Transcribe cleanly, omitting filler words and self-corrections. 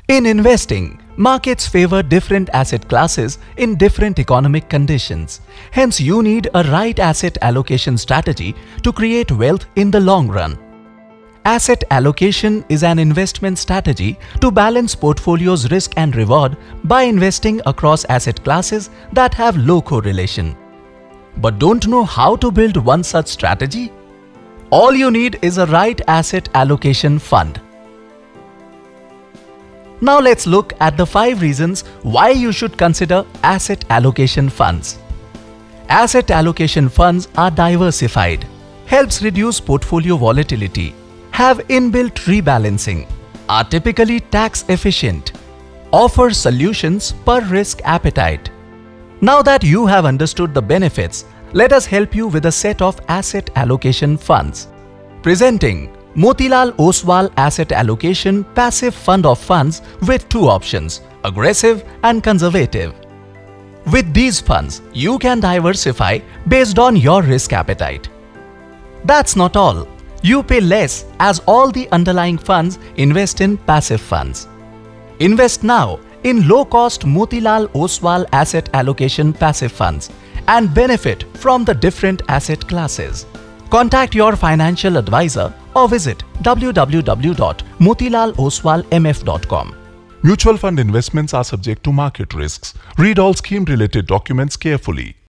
In investing, markets favor different asset classes in different economic conditions. Hence, you need a right asset allocation strategy to create wealth in the long run. Asset allocation is an investment strategy to balance portfolio's risk and reward by investing across asset classes that have low correlation. But don't know how to build one such strategy? All you need is a right asset allocation fund. Now let's look at the 5 reasons why you should consider asset allocation funds. Asset allocation funds are diversified, helps reduce portfolio volatility, have inbuilt rebalancing, are typically tax efficient, offer solutions per risk appetite. Now that you have understood the benefits, let us help you with a set of asset allocation funds. Presenting Motilal Oswal Asset Allocation Passive Fund of Funds with 2 options, aggressive and conservative. With these funds, you can diversify based on your risk appetite. That's not all. You pay less as all the underlying funds invest in passive funds. Invest now in low-cost Motilal Oswal Asset Allocation Passive Funds and benefit from the different asset classes. Contact your financial advisor or visit www.motilaloswalmf.com. Mutual fund investments are subject to market risks. Read all scheme-related documents carefully.